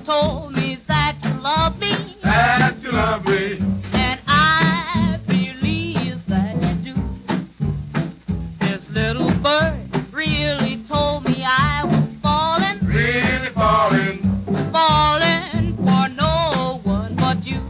told me that you love me. That you love me. And I believe that you do. This little bird really told me I was falling. Really falling. Falling for no one but you.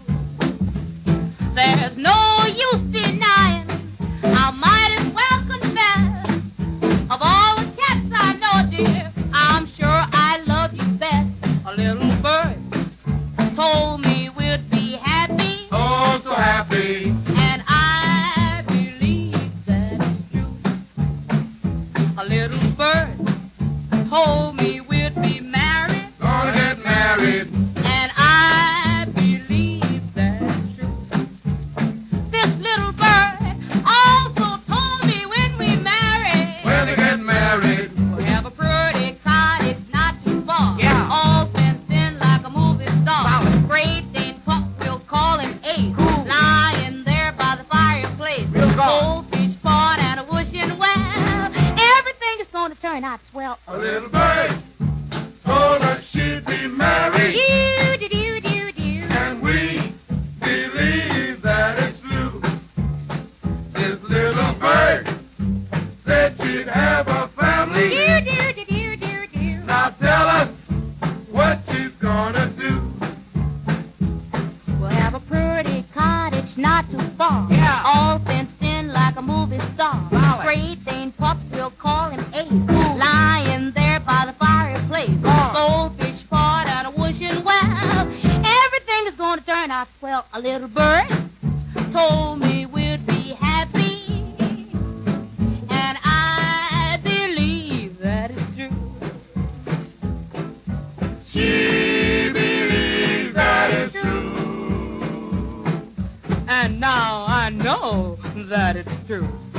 There's no use denying, I might as well confess. Of all the cats I know, dear, I'm sure I love you best. A little bird told me we'd be happy. Oh, so happy. And I believe that it's true. A little bird told me we'd be married. Gonna get married. And I believe that's true. This little bird also told me when we marry, When they get married. we'll have a pretty cottage not too far. Yeah. All fenced in like a movie star. Solid. Great Dane Pup, we'll call him Ace. Cool. Lying there by the fireplace. Real good. Goldfish pond and a wishing well. Everything is going to turn out swell. A little bird told us she'd be married. Do-do-do-do-do. And we believe that it's true. This little bird said she'd have a family. Do-do-do-do-do-do. Now tell us what she's gonna do. We'll have a pretty cottage not too far. Yeah. All fenced in like a movie star. Solid. Great Dane Pup, we'll call him Ace. Lying there by the fireplace. Goldfish pond and a wishing well. Everything is going to turn out swell. A little bird told me we'd be happy. And I believe that it's true. She believes that it's true. And now I know that it's true.